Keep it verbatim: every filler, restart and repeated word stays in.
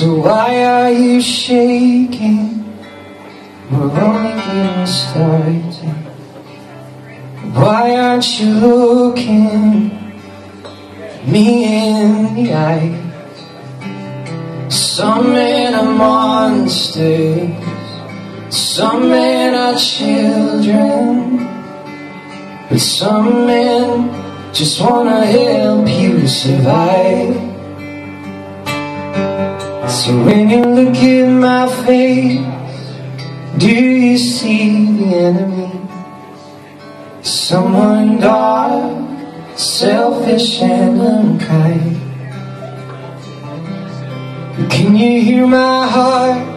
So why are you shaking? We're only getting started. Why aren't you looking me in the eye? Some men are monsters, some men are children, but some men just wanna help you survive. So when you look in my face, do you see the enemy? Someone dark, selfish and unkind. Can you hear my heart